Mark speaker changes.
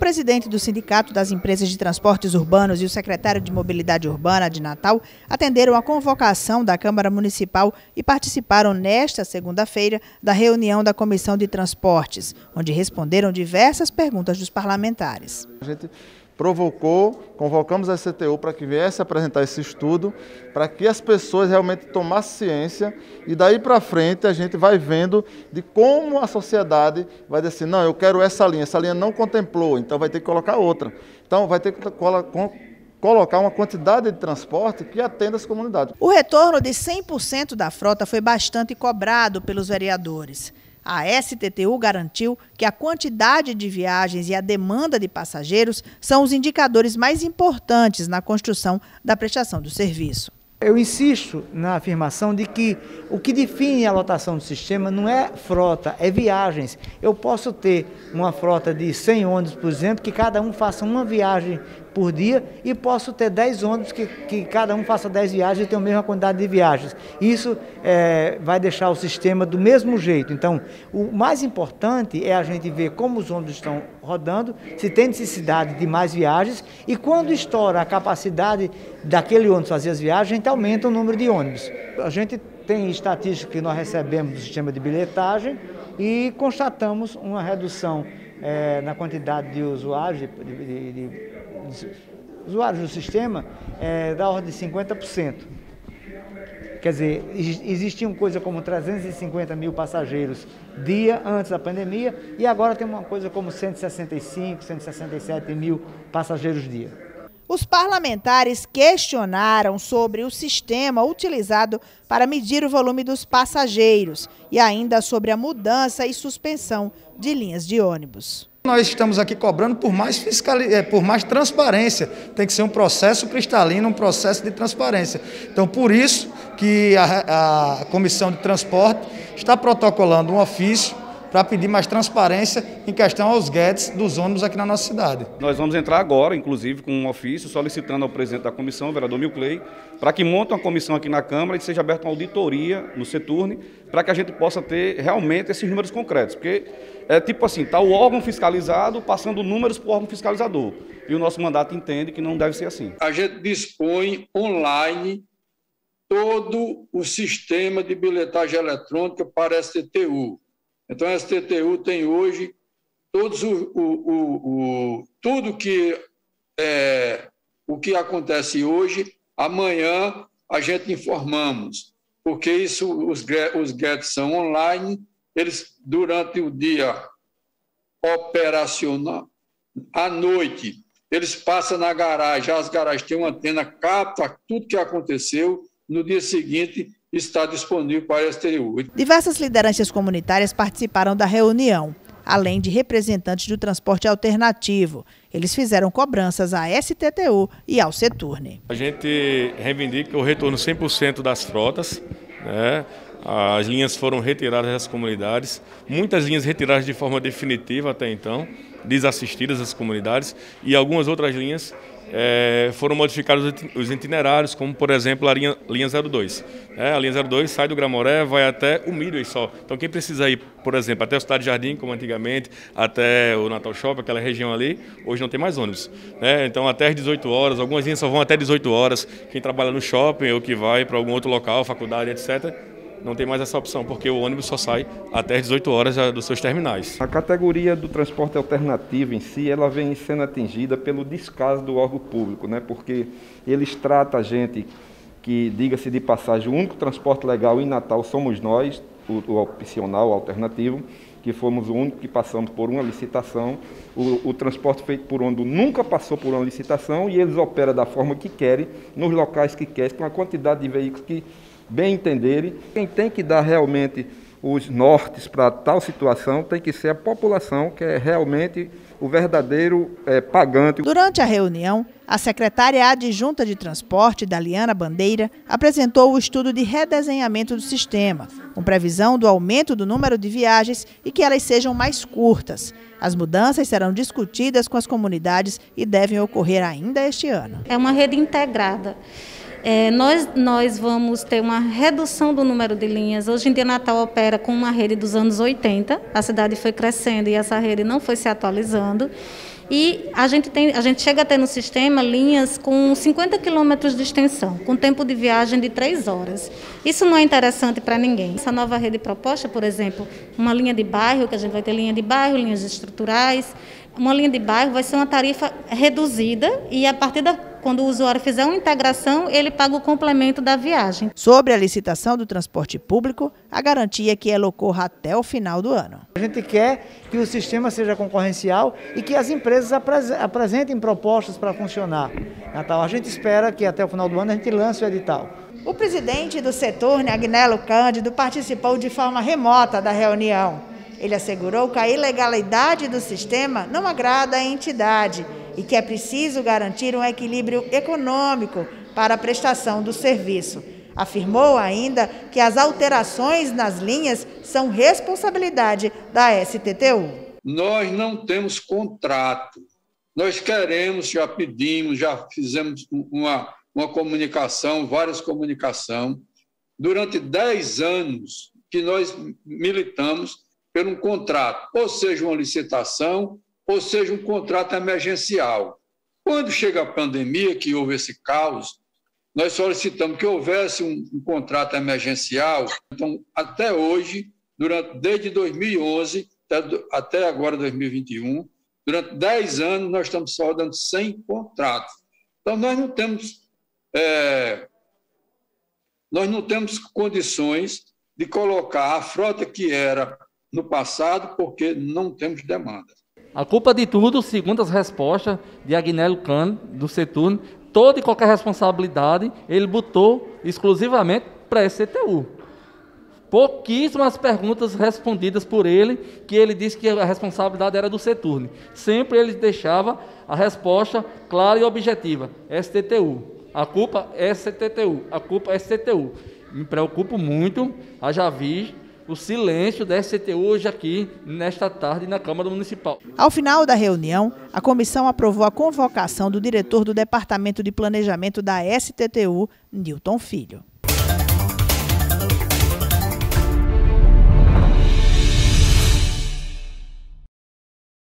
Speaker 1: presidente do Sindicato das Empresas de Transportes Urbanos e o secretário de Mobilidade Urbana de Natal atenderam a convocação da Câmara Municipal e participaram nesta segunda-feira da reunião da Comissão de Transportes, onde responderam diversas perguntas dos parlamentares.
Speaker 2: A gente convocamos a CTU para que viesse apresentar esse estudo, para que as pessoas realmente tomassem ciência e daí para frente a gente vai vendo de como a sociedade vai dizer assim, não, eu quero essa linha não contemplou, então vai ter que colocar outra. Então vai ter que colocar uma quantidade de transporte que atenda as comunidades.
Speaker 1: O retorno de 100% da frota foi bastante cobrado pelos vereadores. A STTU garantiu que a quantidade de viagens e a demanda de passageiros são os indicadores mais importantes na construção da prestação do serviço.
Speaker 3: Eu insisto na afirmação de que o que define a lotação do sistema não é frota, é viagens. Eu posso ter uma frota de 100 ônibus, por exemplo, que cada um faça uma viagem por dia, e posso ter 10 ônibus que cada um faça 10 viagens e tenha a mesma quantidade de viagens. Isso vai deixar o sistema do mesmo jeito. Então, o mais importante é a gente ver como os ônibus estão rodando, se tem necessidade de mais viagens, e quando estoura a capacidade daquele ônibus fazer as viagens, a gente aumenta o número de ônibus. A gente tem estatística que nós recebemos do sistema de bilhetagem e constatamos uma redução na quantidade de usuários, usuários do sistema, da ordem de 50%. Quer dizer, existiam coisa como 350 mil passageiros dia antes da pandemia e agora tem uma coisa como 165, 167 mil passageiros dia.
Speaker 1: Os parlamentares questionaram sobre o sistema utilizado para medir o volume dos passageiros e ainda sobre a mudança e suspensão de linhas de ônibus.
Speaker 4: Nós estamos aqui cobrando por mais transparência. Tem que ser um processo cristalino, um processo de transparência. Então, por isso que a Comissão de Transporte está protocolando um ofício para pedir mais transparência em questão aos guedes dos ônibus aqui na nossa cidade.
Speaker 5: Nós vamos entrar agora, inclusive, com um ofício solicitando ao presidente da comissão, o vereador Milcley, para que monte uma comissão aqui na Câmara e seja aberta uma auditoria no Seturne, para que a gente possa ter realmente esses números concretos. Porque é tipo assim, está o órgão fiscalizado passando números para o órgão fiscalizador. E o nosso mandato entende que não deve ser assim.
Speaker 6: A gente dispõe online todo o sistema de bilhetagem eletrônica para a STTU. Então, a STTU tem hoje tudo que o que acontece hoje, amanhã a gente informamos, porque isso, os guedes são online, eles durante o dia operacional, à noite, eles passam na garagem, as garagens têm uma antena, capta tudo que aconteceu, no dia seguinte está disponível para a STTU.
Speaker 1: Diversas lideranças comunitárias participaram da reunião, além de representantes do transporte alternativo. Eles fizeram cobranças à STTU e ao Seturne.
Speaker 7: A gente reivindica o retorno 100% das frotas, né? As linhas foram retiradas das comunidades, muitas linhas retiradas de forma definitiva até então, desassistidas das comunidades, e algumas outras linhas foram modificados os itinerários, como por exemplo a linha 02. A linha 02 sai do Gramoré, vai até o Midway só. Então quem precisa ir, por exemplo, até o Cidade Jardim, como antigamente, até o Natal Shopping, aquela região ali, hoje não tem mais ônibus. Então até às 18 horas, algumas linhas só vão até 18 horas. Quem trabalha no shopping ou que vai para algum outro local, faculdade, etc., não tem mais essa opção, porque o ônibus só sai até as 18 horas dos seus terminais.
Speaker 8: A categoria do transporte alternativo em si, ela vem sendo atingida pelo descaso do órgão público, né? Porque eles tratam a gente que, diga-se de passagem, o único transporte legal em Natal somos nós, o opcional, o alternativo, que fomos o único que passamos por uma licitação. O transporte feito por ônibus nunca passou por uma licitação e eles operam da forma que querem, nos locais que querem, com a quantidade de veículos que bem entenderem. Quem tem que dar realmente os nortes para tal situação tem que ser a população, que é realmente o verdadeiro pagante.
Speaker 1: Durante a reunião, a secretária adjunta de transporte, Daliana Bandeira, apresentou o estudo de redesenhamento do sistema, com previsão do aumento do número de viagens e que elas sejam mais curtas. As mudanças serão discutidas com as comunidades e devem ocorrer ainda este ano.
Speaker 9: É uma rede integrada. Nós vamos ter uma redução do número de linhas. Hoje em dia, Natal opera com uma rede dos anos 80. A cidade foi crescendo e essa rede não foi se atualizando. E a gente chega a ter no sistema linhas com 50 quilômetros de extensão, com tempo de viagem de 3 horas. Isso não é interessante para ninguém. Essa nova rede proposta, por exemplo, uma linha de bairro, que a gente vai ter linha de bairro, linhas estruturais. Uma linha de bairro vai ser uma tarifa reduzida e a partir quando o usuário fizer uma integração, ele paga o complemento da viagem.
Speaker 1: Sobre a licitação do transporte público, a garantia é que ela ocorra até o final do ano.
Speaker 3: A gente quer que o sistema seja concorrencial e que as empresas apresentem propostas para funcionar. Então, a gente espera que até o final do ano a gente lance o edital.
Speaker 1: O presidente do Seturne, Agnello Cândido, participou de forma remota da reunião. Ele assegurou que a ilegalidade do sistema não agrada à entidade e que é preciso garantir um equilíbrio econômico para a prestação do serviço. Afirmou ainda que as alterações nas linhas são responsabilidade da STTU.
Speaker 6: Nós não temos contrato. Nós queremos, já pedimos, já fizemos uma comunicação, várias comunicações. Durante 10 anos que nós militamos por um contrato, ou seja, uma licitação, ou seja, um contrato emergencial. Quando chega a pandemia, que houve esse caos, nós solicitamos que houvesse um contrato emergencial. Então, até hoje, desde 2011 até agora 2021, durante 10 anos, nós estamos só dando 100 contratos. Então, nós não temos condições de colocar a frota que era no passado, porque não temos demanda.
Speaker 10: A culpa de tudo, segundo as respostas de Agnello Cândido, do Seturne, toda e qualquer responsabilidade ele botou exclusivamente para a STTU. Pouquíssimas perguntas respondidas por ele, que ele disse que a responsabilidade era do Seturne. Sempre ele deixava a resposta clara e objetiva: STTU. A culpa é STTU. A culpa é STTU. Me preocupo muito, haja visto o silêncio da STTU hoje aqui, nesta tarde, na Câmara Municipal.
Speaker 1: Ao final da reunião, a comissão aprovou a convocação do diretor do Departamento de Planejamento da STTU, Nilton Filho.